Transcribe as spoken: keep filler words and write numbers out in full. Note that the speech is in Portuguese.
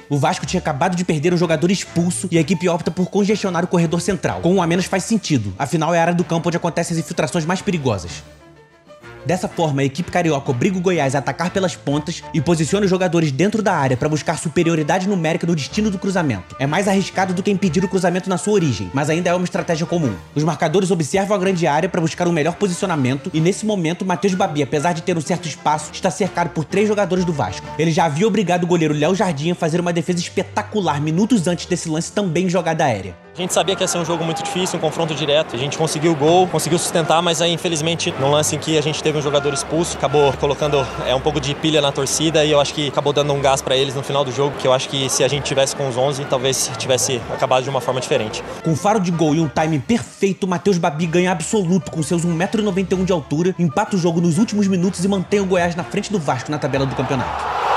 O Vasco tinha acabado de perder um jogador expulso e a equipe opta por congestionar o corredor central. Com um a menos faz sentido, afinal é a área do campo onde acontecem as infiltrações mais perigosas. Dessa forma, a equipe carioca obriga o Goiás a atacar pelas pontas e posiciona os jogadores dentro da área para buscar superioridade numérica no destino do cruzamento. É mais arriscado do que impedir o cruzamento na sua origem, mas ainda é uma estratégia comum. Os marcadores observam a grande área para buscar um melhor posicionamento e nesse momento, Matheus Babi, apesar de ter um certo espaço, está cercado por três jogadores do Vasco. Ele já havia obrigado o goleiro Léo Jardim a fazer uma defesa espetacular minutos antes desse lance também em jogada aérea. A gente sabia que ia ser um jogo muito difícil, um confronto direto. A gente conseguiu o gol, conseguiu sustentar, mas aí infelizmente no lance em que a gente teve um jogador expulso, acabou colocando é, um pouco de pilha na torcida e eu acho que acabou dando um gás para eles no final do jogo, que eu acho que se a gente tivesse com os onze, talvez tivesse acabado de uma forma diferente. Com faro de gol e um timing perfeito, Matheus Babi ganha absoluto com seus um metro e noventa e um de altura, empata o jogo nos últimos minutos e mantém o Goiás na frente do Vasco na tabela do campeonato.